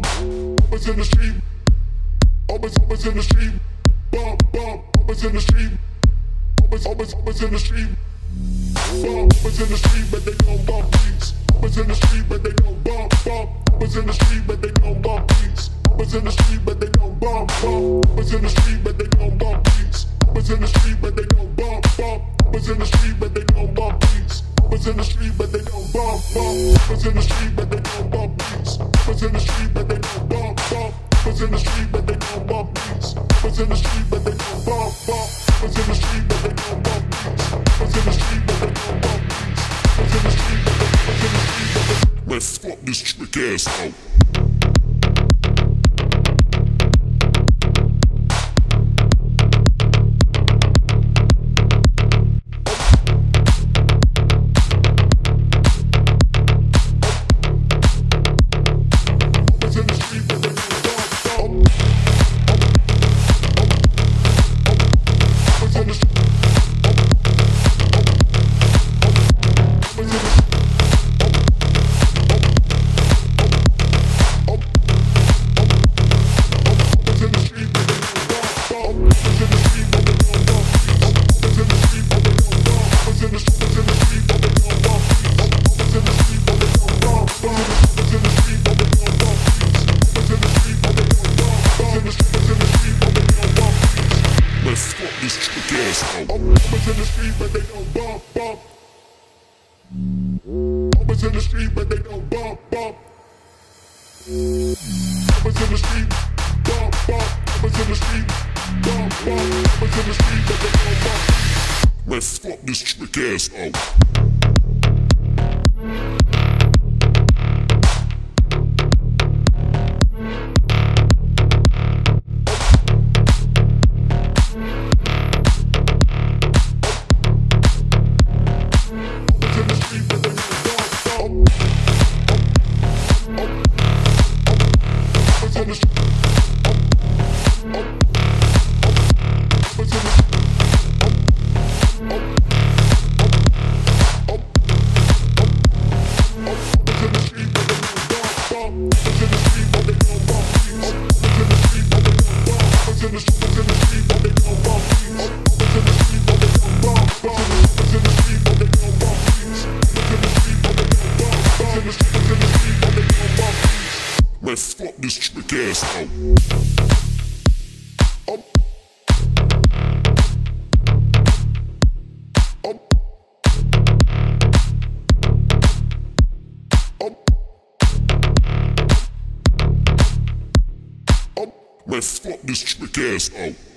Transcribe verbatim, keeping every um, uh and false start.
bump. Always in the street. Always, always in the street. Bump, bump. Always in the street. Always, always, always in the street. Bump. Always in the street, but they don't bump beats. Always in the street, but they don't bump, bump. Always in the street, but they don't bump beats. Always in the street, but they don't bump, bump. Always in the street, but they don't bump beats. Always in the street, but they don't bump, bump. Always in the street, but they don't bump beats. Always in the street, but they don't bump, bump. Always in the street, but they don't bump beats. Always in the street, but they don't bump, bump. Always in the street, but they don't bump beats. Always in the street, but they don't bump, bump. Always in the street, but they don't bump beats. Always in the street, but they don't bump beats. Always in the street, but they, always in the street, but they. Let's fuck this trick ass out. Always in the street, but they don't bump, bump. Always in the street, but they don't bump, bump. Always in the street, bump, bump. Always in the street, bump, bump. Always in the street, but they don't bump. Let's fuck this trick ass out. Let's fuck this trick ass out. Up. Up. Up. Up. Let's fuck this trick ass out.